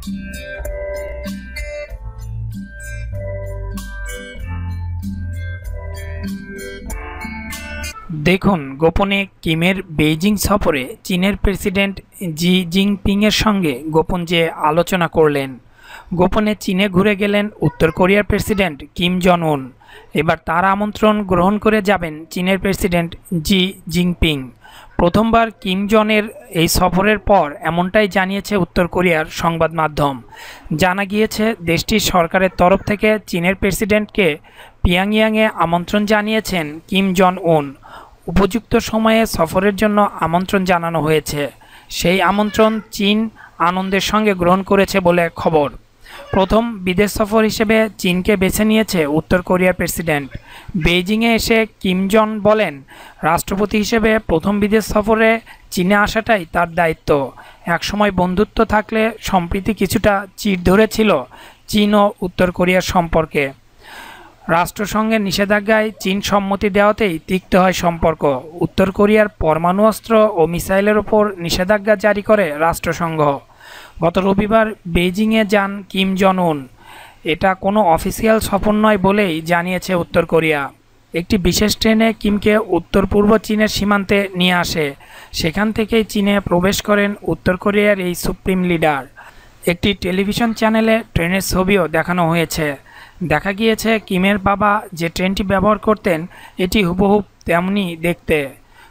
দেখুন, গোপনে কিমের বেইজিং সফরে চীনের প্রেসিডেন্ট জি জিনপিংয়ের সঙ্গে গোপন যে আলোচনা করলেন। গোপনে চীনে ঘুরে গেলেন উত্তর কোরিয়ার প্রেসিডেন্ট কিম জন উন। এবার তার আমন্ত্রণ গ্রহণ করে যাবেন চীনের প্রেসিডেন্ট জি জিনপিং। প্রথমবার কিম জনের এই সফরের পর এমনটাই জানিয়েছে উত্তর কোরিয়ার সংবাদ মাধ্যম। জানা গিয়েছে, দেশটির সরকারের তরফ থেকে চীনের প্রেসিডেন্টকে পিয়ংইয়ংয়ে আমন্ত্রণ জানিয়েছেন কিম জন উন। উপযুক্ত সময়ে সফরের জন্য আমন্ত্রণ জানানো হয়েছে। সেই আমন্ত্রণ চীন আনন্দের সঙ্গে গ্রহণ করেছে বলে খবর। প্রথম বিদেশ সফর হিসেবে চীনকে বেছে নিয়েছে উত্তর কোরিয়ার প্রেসিডেন্ট। বেইজিংয়ে এসে কিম জন বলেন, রাষ্ট্রপতি হিসেবে প্রথম বিদেশ সফরে চীনে আসাটাই তার দায়িত্ব। একসময় বন্ধুত্ব থাকলে সম্প্রতি কিছুটা চিড় ধরেছিল চীন ও উত্তর কোরিয়ার সম্পর্কে। রাষ্ট্রসংঘের নিষেধাজ্ঞায় চীন সম্মতি দেওয়াতেই তিক্ত হয় সম্পর্ক। উত্তর কোরিয়ার পরমাণু অস্ত্র ও মিসাইলের ওপর নিষেধাজ্ঞা জারি করে রাষ্ট্রসংঘ। গত রবিবার বেইজিংয়ে যান কিম জন উন। এটা কোনো অফিসিয়াল সফর নয় বলেই জানিয়েছে উত্তর কোরিয়া। একটি বিশেষ ট্রেনে কিমকে উত্তর পূর্ব চীনের সীমান্তে নিয়ে আসে। সেখান থেকেই চীনে প্রবেশ করেন উত্তর কোরিয়ার এই সুপ্রিম লিডার। একটি টেলিভিশন চ্যানেলে ট্রেনের ছবিও দেখানো হয়েছে। দেখা গিয়েছে, কিমের বাবা যে ট্রেনটি ব্যবহার করতেন এটি হুবহু তেমনি দেখতে।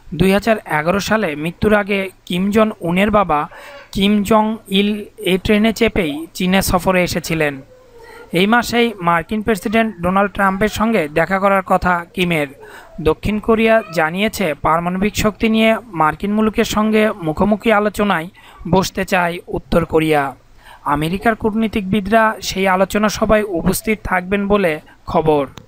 2011 সালে মৃত্যুর আগে কিম জন উনের বাবা কিম জং ইল এই ট্রেনে চেপেই চীনে সফরে এসেছিলেন। এই মাসেই মার্কিন প্রেসিডেন্ট ডোনাল্ড ট্রাম্পের সঙ্গে দেখা করার কথা কিমের। দক্ষিণ কোরিয়া জানিয়েছে, পারমাণবিক শক্তি নিয়ে মার্কিন মুলুকের সঙ্গে মুখোমুখি আলোচনায় বসতে চায় উত্তর কোরিয়া। আমেরিকার কূটনীতিকবিদরা সেই আলোচনা সভায় উপস্থিত থাকবেন বলে খবর।